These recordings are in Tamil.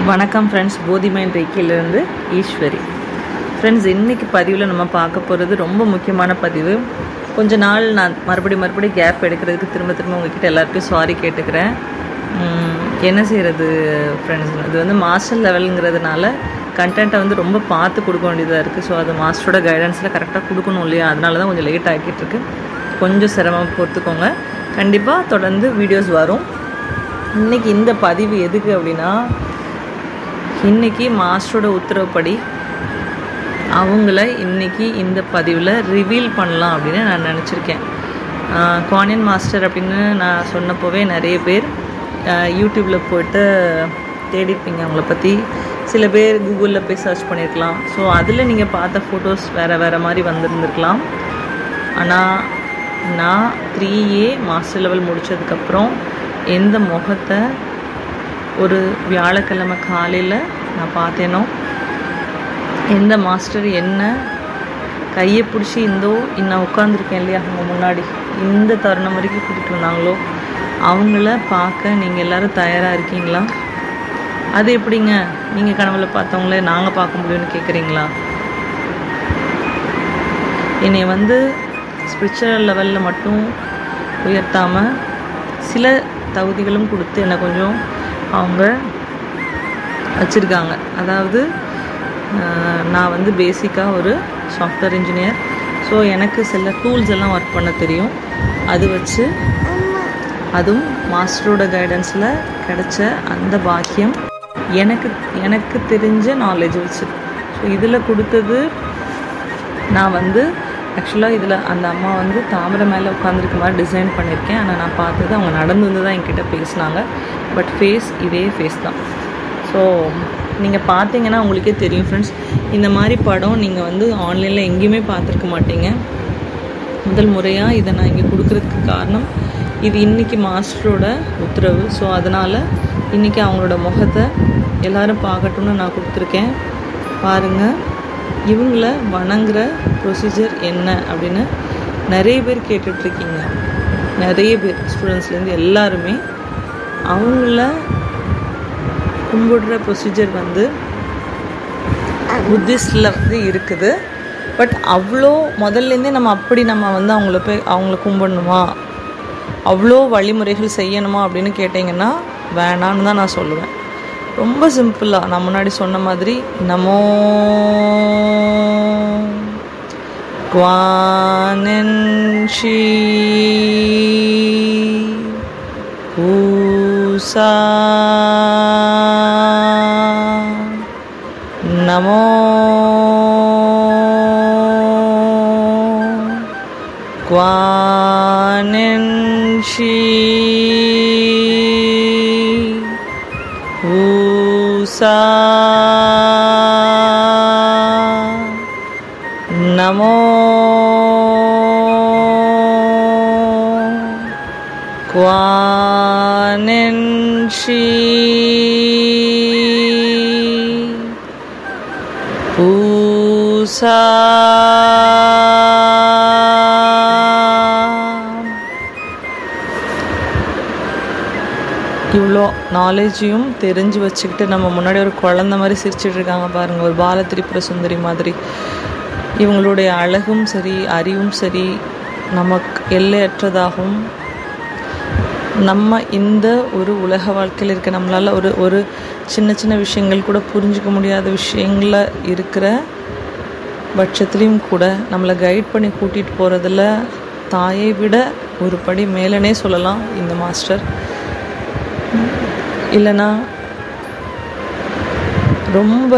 வணக்கம் ஃப்ரெண்ட்ஸ், போதிமைன் ரேக்கியிலிருந்து ஈஸ்வரி. ஃப்ரெண்ட்ஸ், இன்றைக்கி பதிவில் நம்ம பார்க்க போகிறது ரொம்ப முக்கியமான பதிவு. கொஞ்ச நாள் நான் மறுபடியும் கேப் எடுக்கிறதுக்கு திரும்ப உங்ககிட்ட எல்லாருக்கும் சாரி கேட்டுக்கிறேன். என்ன செய்கிறது ஃப்ரெண்ட்ஸ், இது மாஸ்டர் லெவலுங்கிறதுனால கண்டென்ட்டை ரொம்ப பார்த்து கொடுக்க வேண்டியதாக இருக்குது. ஸோ அது மாஸ்டரோட கைடன்ஸில் கரெக்டாக கொடுக்கணும் இல்லையா, அதனால தான் கொஞ்சம் லேட் ஆகிட்டுருக்கு. கொஞ்சம் சிரமம் பொறுத்துக்கோங்க. கண்டிப்பாக தொடர்ந்து வீடியோஸ் வரும். இன்றைக்கி இந்த பதிவு எதுக்கு அப்படின்னா, இன்றைக்கி மாஸ்டரோட உத்தரவுப்படி அவங்கள இன்றைக்கி இந்த பதிவில் ரிவீல் பண்ணலாம் அப்படின்னு நான் நினச்சிருக்கேன். குவானியன் மாஸ்டர் அப்படின்னு நான் சொன்னப்போவே நிறைய பேர் யூடியூப்பில் போய்ட்டு தேடிப்பீங்க அவங்கள பற்றி. சில பேர் கூகுளில் போய் சர்ச் பண்ணியிருக்கலாம். ஸோ அதில் நீங்கள் பார்த்த ஃபோட்டோஸ் வேறு மாதிரி வந்திருந்துருக்கலாம். ஆனால் நான் 3A மாஸ்டர் லெவல் முடித்ததுக்கப்புறம் எந்த முகத்தை ஒரு வியாழக்கிழமை காலையில் நான் பார்த்தேனோ, எந்த மாஸ்டர் என்ன கையை பிடிச்சி நான் உட்காந்துருக்கேன் இல்லையா அவங்க முன்னாடி, இந்த தருணம் வரைக்கும் கூட்டிகிட்டு வந்தாங்களோ அவங்கள பார்க்க நீங்கள் எல்லோரும் தயாராக இருக்கீங்களா? அது எப்படிங்க நீங்கள் கனவுல பார்த்தவங்களே நாங்கள் பார்க்க முடியும்னு கேட்குறீங்களா? என்னை ஸ்பிரிச்சுவல் லெவலில் மட்டும் உயர்த்தாமல் சில தகுதிகளும் கொடுத்து என்னை கொஞ்சம் அவங்க வச்சுருக்காங்க. அதாவது நான் பேசிக்காக ஒரு சாஃப்ட்வேர் இன்ஜினியர். ஸோ எனக்கு சில டூல்ஸ் எல்லாம் ஒர்க் பண்ண தெரியும். அது வச்சு அதுவும் மாஸ்டரோட கைடன்ஸில் கிடைச்ச அந்த பாக்கியம் எனக்கு தெரிஞ்ச நாலேஜ் வச்சு. ஸோ இதில் கொடுத்தது நான் ஆக்சுவலாக இதில் அந்த அம்மா தாமரை மேலே உட்காந்துருக்க மாதிரி டிசைன் பண்ணியிருக்கேன். ஆனால் நான் பார்த்தது அவங்க நடந்து தான் என்கிட்ட பேசினாங்க. பட் ஃபேஸ் இதே ஃபேஸ் தான். ஸோ நீங்கள் பார்த்தீங்கன்னா உங்களுக்கே தெரியும் ஃப்ரெண்ட்ஸ், இந்த மாதிரி படம் நீங்கள் ஆன்லைனில் எங்கேயுமே பார்த்துருக்க மாட்டீங்க. முதல் முறையாக இதை நான் இங்கே கொடுக்குறதுக்கு காரணம், இது இன்றைக்கி மாஸ்டரோட உத்தரவு. ஸோ அதனால் இன்றைக்கி அவங்களோட முகத்தை எல்லோரும் பார்க்கட்டும்னு நான் கொடுத்துருக்கேன். பாருங்கள், இவங்கள வணங்குற ப்ரொசீஜர் என்ன அப்படின்னு நிறைய பேர் கேட்டுட்ருக்கீங்க. நிறைய பேர் ஸ்டூடெண்ட்ஸ்லேருந்து எல்லாருமே அவங்கள கும்பிடுற ப்ரொசீஜர் புத்திஸ்டில் இருக்குது. பட் அவ்வளோ முதல்லேருந்தே நம்ம அவங்கள கும்பிடணுமா, அவ்வளோ வழிமுறைகள் செய்யணுமா அப்படின்னு கேட்டிங்கன்னா வேணான்னு தான் நான் சொல்லுவேன். ரொம்ப சிம்பிளாக நான் முன்னாடி சொன்ன மாதிரி, நமோ guanine she ஊசா, Namo guanine she ஊசா, Namo guanine she ஊசா. இவ்வளோ நாலேஜையும் தெரிஞ்சு வச்சுக்கிட்டு நம்ம முன்னாடி ஒரு குழந்த மாதிரி சிரிச்சிட்டு இருக்காங்க பாருங்கள், ஒரு பால திரிபுர சுந்தரி மாதிரி. இவங்களுடைய அழகும் சரி, அறிவும் சரி, நமக்கு எல்லையற்றதாகவும், நம்ம இந்த ஒரு உலக வாழ்க்கையில் இருக்க நம்மளால் ஒரு சின்ன விஷயங்கள் கூட புரிஞ்சிக்க முடியாத விஷயங்கள இருக்கிற பட்சத்துலேயும் கூட நம்மளை கைட் பண்ணி கூட்டிகிட்டு போகிறதுல தாயை விட ஒரு படி மேலனே சொல்லலாம் இந்த மாஸ்டர். இல்லைன்னா ரொம்ப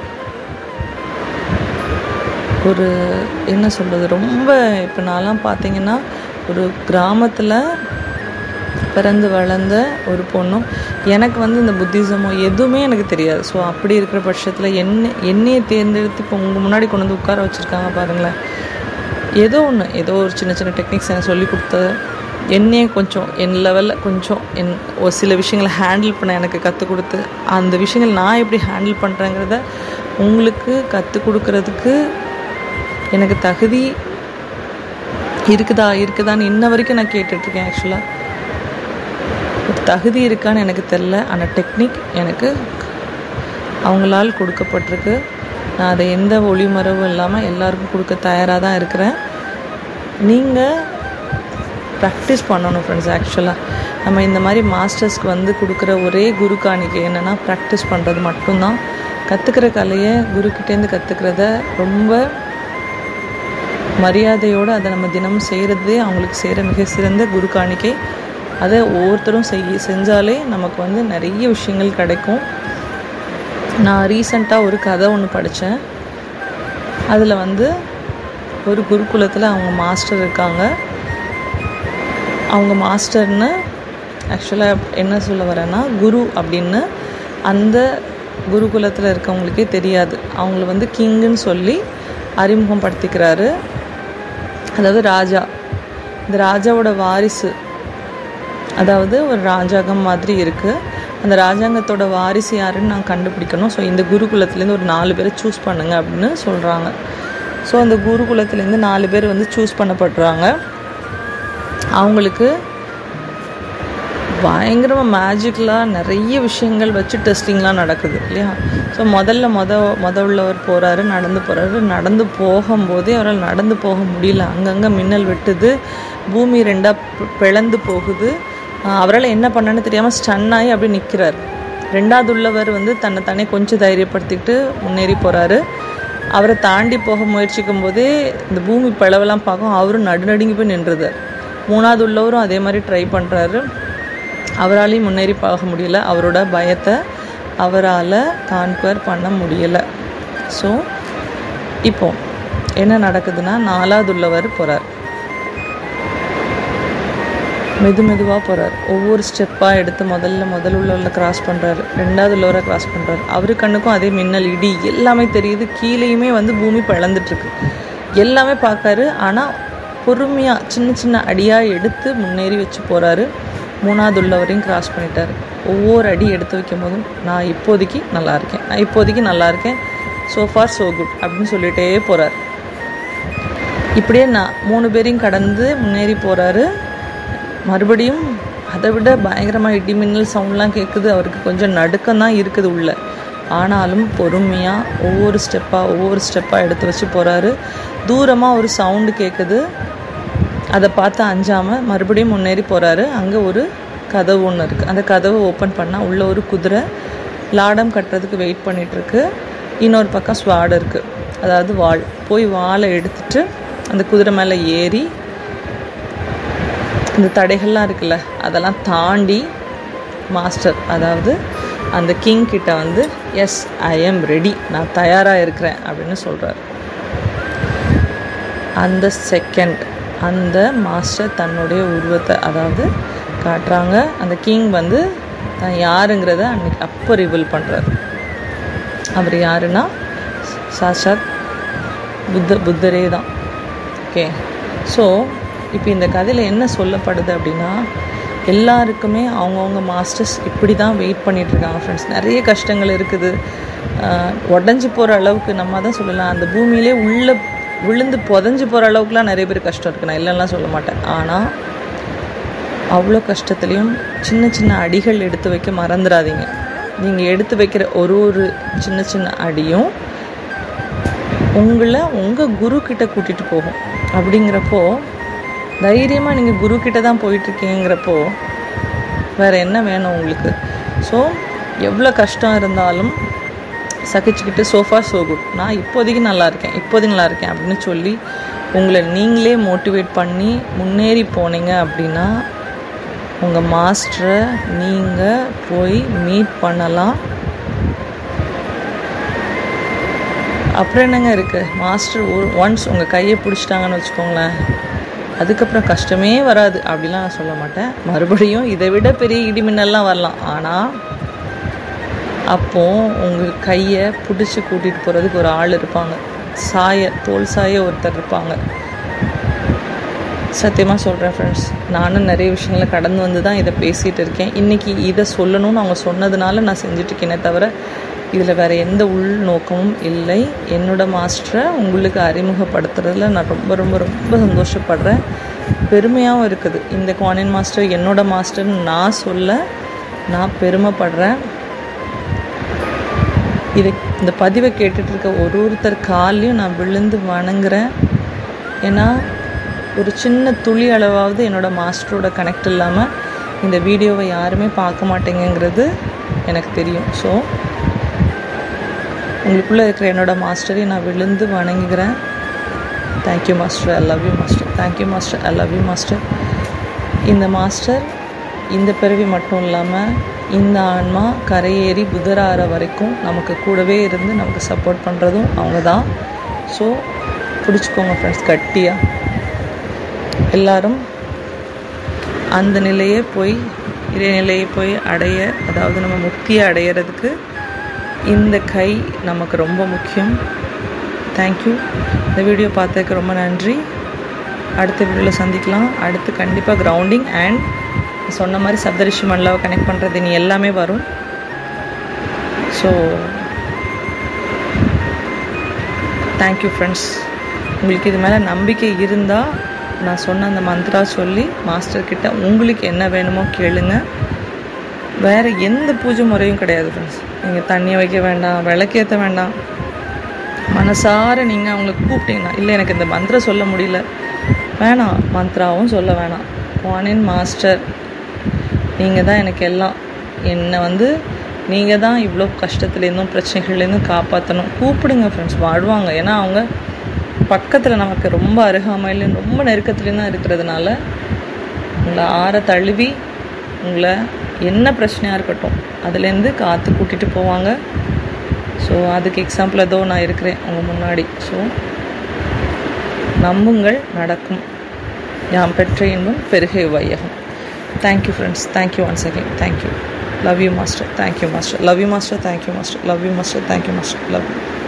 ஒரு என்ன சொல்கிறது, ரொம்ப இப்போ நான்லாம் பார்த்தீங்கன்னா ஒரு கிராமத்தில் பிறந்து வளர்ந்த ஒரு பொண்ணும், எனக்கு இந்த புத்திசமோ எதுவுமே எனக்கு தெரியாது. ஸோ அப்படி இருக்கிற பட்சத்தில் என்னையை தேர்ந்தெடுத்து இப்போ உங்கள் முன்னாடி கொண்டு உட்கார வச்சுருக்காங்க பாருங்களேன். ஏதோ ஒரு சின்ன டெக்னிக்ஸ் எனக்கு சொல்லி கொடுத்தது, என்னையே கொஞ்சம் என் லெவலில் கொஞ்சம் ஒரு சில விஷயங்களை ஹேண்டில் பண்ண எனக்கு கற்றுக் கொடுத்து, அந்த விஷயங்கள் நான் எப்படி ஹேண்டில் பண்ணுறேங்கிறத உங்களுக்கு கற்றுக் கொடுக்கறதுக்கு எனக்கு தகுதி இருக்குதான்னு இன்ன வரைக்கும் நான் கேட்டுட்ருக்கேன். ஆக்சுவலாக தகுதி இருக்கான்னு எனக்கு தெரில. ஆனால் டெக்னிக் எனக்கு அவங்களால் கொடுக்கப்பட்டிருக்கு. நான் அதை எந்த ஒளிமறைவும் இல்லாமல் எல்லாருக்கும் கொடுக்க தயாராக தான் இருக்கிறேன். நீங்கள் ப்ராக்டிஸ் பண்ணணும் ஃப்ரெண்ட்ஸ். ஆக்சுவலாக நம்ம இந்த மாதிரி மாஸ்டர்ஸ்க்கு வந்து கொடுக்குற ஒரே குரு காணிக்கை என்னென்னா ப்ராக்டிஸ் பண்ணுறது மட்டும்தான். கற்றுக்கிற கலையை குருக்கிட்டேருந்து கற்றுக்கிறத ரொம்ப மரியாதையோடு அதை நம்ம தினமும் செய்கிறதே அவங்களுக்கு செய்கிற மிக சிறந்த குரு காணிக்கை. அதை ஒவ்வொருத்தரும் செஞ்சாலே நமக்கு வந்து நிறைய விஷயங்கள் கிடைக்கும். நான் ரீசண்டாக ஒரு கதை ஒன்று படித்தேன். அதில் வந்து ஒரு குருகுலத்தில் அவங்க மாஸ்டர் இருக்காங்க. அவங்க மாஸ்டர்னு ஆக்சுவலாக என்ன சொல்ல வரேன்னா, குரு அப்படின்னு அந்த குருகுலத்தில் இருக்கவங்களுக்கே தெரியாது. அவங்கள வந்து கிங்குன்னு சொல்லி அறிமுகம் படுத்திக்கிறாரு. அதாவது ராஜா, இந்த ராஜாவோட வாரிசு, அதாவது ஒரு ராஜாங்கம் மாதிரி இருக்குது. அந்த ராஜாங்கத்தோட வாரிசு யாருன்னு நான் கண்டுபிடிக்கணும். ஸோ இந்த குருகுலத்துலேருந்து ஒரு 4 பேரை சூஸ் பண்ணுங்க அப்படின்னு சொல்கிறாங்க. ஸோ அந்த குருகுலத்துலேருந்து 4 பேர் வந்து சூஸ் பண்ணப்படுறாங்க. அவங்களுக்கு பயங்கரமாக மேஜிக்கலாக நிறைய விஷயங்கள் வச்சு டெஸ்டிங்லாம் நடக்குது இல்லையா. ஸோ மொத உள்ளவர் போகிறாரு, நடந்து போகும்போதே அவரால் நடந்து போக முடியல. அங்கங்கே மின்னல் வெட்டுது, பூமி 2ஆக பிளந்து போகுது. அவரால் என்ன பண்ணன்னு தெரியாமல் ஸ்டன் ஆகி அப்படி நிற்கிறார். 2வது உள்ளவர் வந்து தன்னை கொஞ்சம் தைரியப்படுத்திக்கிட்டு முன்னேறி போகிறாரு. அவரை தாண்டி போக முயற்சிக்கும் போதே இந்த பூமி பிளவெல்லாம் பார்க்கும், அவரும் நடுநடுங்கி போய் நின்றுதார். 3வது உள்ளவரும் அதே மாதிரி ட்ரை பண்ணுறாரு. அவராலையும் முன்னேறி போக முடியல. அவரோட பயத்தை அவரால் கான்குவர் பண்ண முடியலை. ஸோ இப்போ என்ன நடக்குதுன்னா, 4வது உள்ளவர் போகிறார். மெதுவாக போகிறார். ஒவ்வொரு ஸ்டெப்பாக எடுத்து முதல் உள்ளவரில் கிராஸ் பண்ணுறாரு. 2வது உள்ளவரை கிராஸ் பண்ணுறாரு. அவரு கண்ணுக்கும் அதே மின்னல், இடி எல்லாமே தெரியுது. கீழேயுமே வந்து பூமி பிளந்துட்டுருக்கு. எல்லாமே பார்க்காரு. ஆனால் பொறுமையாக சின்ன அடியாக எடுத்து முன்னேறி வச்சு போகிறாரு. 3வது உள்ளவரையும் கிராஸ் பண்ணிட்டார். ஒவ்வொரு அடி எடுத்து வைக்கும் போதும் நான் இப்போதைக்கு நல்லா இருக்கேன், ஸோ ஃபார் ஸோ குட் அப்படின்னு சொல்லிகிட்டே போகிறார். இப்படியே நான் 3 பேரையும் கடந்து முன்னேறி போகிறாரு. மறுபடியும் அதை விட பயங்கரமாக இடி மின்னல் சவுண்ட்லாம் கேட்குது. அவருக்கு கொஞ்சம் நடுக்கம்தான் இருக்குது உள்ள. ஆனாலும் பொறுமையாக ஒவ்வொரு ஸ்டெப்பாக எடுத்து வச்சு போகிறாரு. தூரமாக ஒரு சவுண்டு கேட்குது. அதை பார்த்து அஞ்சாமல் மறுபடியும் முன்னேறி போகிறாரு. அங்கே ஒரு கதவு ஒன்று இருக்குது. அந்த கதவை ஓப்பன் பண்ணால் உள்ளே ஒரு குதிரை லாடம் கட்டுறதுக்கு வெயிட் பண்ணிகிட்ருக்கு. இன்னொரு பக்கம் ஸ்வாடு இருக்குது, அதாவது வாள். போய் வாளை எடுத்துட்டு அந்த குதிரை மேலே ஏறி இந்த தடைகள்லாம் இருக்குல்ல அதெல்லாம் தாண்டி மாஸ்டர், அதாவது அந்த கிங் கிட்ட வந்து எஸ் ஐ எம் ரெடி, நான் தயாராக இருக்கிறேன் அப்படின்னு சொல்கிறார். அந்த செகண்ட் அந்த மாஸ்டர் தன்னுடைய உருவத்தை அதாவது காட்டுறாங்க. அந்த கிங் வந்து தான் யாருங்கிறத அப்போ ரிவீல் பண்ணுறாரு. அவர் யாருன்னா சாட்சாத் புத்தரே தான். ஓகே, ஸோ இப்போ இந்த கதையில் என்ன சொல்லப்படுது அப்படின்னா, எல்லாருக்குமே அவங்கவுங்க மாஸ்டர்ஸ் இப்படி தான் வெயிட் பண்ணிகிட்ருக்காங்க ஃப்ரெண்ட்ஸ். நிறைய கஷ்டங்கள் இருக்குது. உடஞ்சி போகிற அளவுக்கு நம்ம தான் சொல்லலாம், அந்த பூமியிலே உள்ளே விழுந்து புதஞ்சி போகிற அளவுக்குலாம் நிறைய பேர் கஷ்டம் இருக்குது. நான் இல்லைன்னா சொல்ல மாட்டேன். ஆனால் அவ்வளோ கஷ்டத்துலேயும் சின்ன அடிகள் எடுத்து வைக்க மறந்துடாதீங்க. நீங்கள் எடுத்து வைக்கிற ஒரு சின்ன அடியும் உங்களை உங்கள் குரு கிட்ட கூட்டிகிட்டு போகும். அப்படிங்கிறப்போ தைரியமாக நீங்கள் குரு கிட்ட தான் போயிட்டுருக்கீங்கிறப்போ வேறு என்ன வேணும் உங்களுக்கு? ஸோ எவ்வளோ கஷ்டம் இருந்தாலும் சகிச்சுக்கிட்டு சோஃபா ஸோ குட், நான் இப்போதைக்கு நல்லா இருக்கேன் அப்படின்னு சொல்லி உங்களை நீங்களே மோட்டிவேட் பண்ணி முன்னேறி போனீங்க அப்படின்னா உங்கள் மாஸ்டரை நீங்கள் போய் மீட் பண்ணலாம். அப்புறம் என்னங்க இருக்குது, மாஸ்டர் ஒன்ஸ் உங்கள் கையை பிடிச்சிட்டாங்கன்னு வச்சுக்கோங்களேன், அதுக்கப்புறம் கஷ்டமே வராது அப்படிலாம் நான் சொல்ல மாட்டேன். மறுபடியும் இதை விட பெரிய இடிமின்னல்லாம் வரலாம். ஆனால் அப்போது உங்கள் கையை பிடிச்சி கூட்டிகிட்டு போகிறதுக்கு ஒரு ஆள் இருப்பாங்க, தோல் சாய ஒருத்தர் இருப்பாங்க. சத்தியமாக சொல்கிறேன் ஃப்ரெண்ட்ஸ், நானும் நிறைய விஷயங்களை கடந்து வந்து தான் இதை பேசிகிட்டு இருக்கேன். இன்றைக்கி இதை சொல்லணும்னு அவங்க சொன்னதுனால நான் செஞ்சுட்ருக்கேனே தவிர இதில் வேறு எந்த உள்நோக்கமும் இல்லை. என்னோடய மாஸ்டரை உங்களுக்கு அறிமுகப்படுத்துறதுல நான் ரொம்ப ரொம்ப ரொம்ப சந்தோஷப்படுறேன். பெருமையாகவும் இருக்குது. இந்த குவானின் மாஸ்டர் என்னோடய மாஸ்டர்னு நான் பெருமைப்படுறேன். இந்த பதிவை கேட்டுட்ருக்க ஒருத்தர் காலையும் நான் விழுந்து வணங்குறேன். ஏன்னா ஒரு சின்ன துளி அளவாவது என்னோடய மாஸ்டரோட கனெக்ட் இல்லாமல் இந்த வீடியோவை யாருமே பார்க்க மாட்டேங்கிறது எனக்கு தெரியும். ஸோ உங்களுக்குள்ளே இருக்கிற என்னோடய மாஸ்டரையும் நான் விழுந்து வணங்குகிறேன். Thank you master, I love you master. Thank you master, I love you master. இந்த மாஸ்டர் இந்த பிறவி மட்டும் இல்லாமல் இந்த ஆன்மா கரையேறி புதராற வரைக்கும் நமக்கு கூடவே இருந்து நமக்கு சப்போர்ட் பண்ணுறதும் அவங்க தான். ஸோ பிடிச்சிக்கோங்க ஃப்ரெண்ட்ஸ் கட்டியாக. எல்லோரும் அந்த நிலையை போய் இறைநிலையை போய் அடைய, அதாவது நம்ம முக்தியை அடையிறதுக்கு இந்த கை நமக்கு ரொம்ப முக்கியம். தேங்க்யூ. இந்த வீடியோ பார்த்ததுக்கு ரொம்ப நன்றி. அடுத்த வீடியோவில் சந்திக்கலாம். அடுத்து கண்டிப்பாக கிரவுண்டிங் அண்ட் சொன்ன மாதிரி சப்தரிஷி மண்டலாவை கனெக்ட் பண்ணுறது இனி எல்லாமே வரும். So thank you friends. உங்களுக்கு இது மேலே நம்பிக்கை இருந்தால் நான் சொன்ன அந்த மந்த்ரா சொல்லி மாஸ்டர்கிட்ட உங்களுக்கு என்ன வேணுமோ கேளுங்க. வேறு எந்த பூஜை முறையும் கிடையாது ஃப்ரெண்ட்ஸ். நீங்கள் தண்ணியை வைக்க வேண்டாம், விளக்கேற்ற வேண்டாம். மனசார நீங்கள் அவங்களுக்கு கூப்பிட்டீங்கன்னா, இல்லை எனக்கு இந்த மந்திரம் சொல்ல முடியல, வேணாம், மந்த்ராவும் சொல்ல வேணாம். வானின் மாஸ்டர் நீங்கள் தான் எனக்கு எல்லாம், என்னை நீங்கள் தான் இவ்வளோ கஷ்டத்துலேருந்தும் பிரச்சனைகள்லேருந்தும் காப்பாற்றணும். கூப்பிடுங்க ஃப்ரெண்ட்ஸ், வாழ்வாங்க. ஏன்னா அவங்க பக்கத்தில் நமக்கு ரொம்ப அருகாமையிலும் ரொம்ப நெருக்கத்துலேயும் தான் இருக்கிறதுனால உங்களை ஆற தழுவி உங்களை என்ன பிரச்சனையாக இருக்கட்டும் அதுலேருந்து காற்று கூட்டிகிட்டு போவாங்க. ஸோ அதுக்கு எக்ஸாம்பிள் ஏதோ நான் இருக்கிறேன் உங்கள் முன்னாடி. ஸோ நம்புங்கள், நடக்கும். யாம் பெற்ற இன்பம் பெருகை வையகம். Thank you friends. Thank you once again. Thank you. Love you master. Thank you master. Love you master. Thank you master. Love you master. Thank you master. Love you.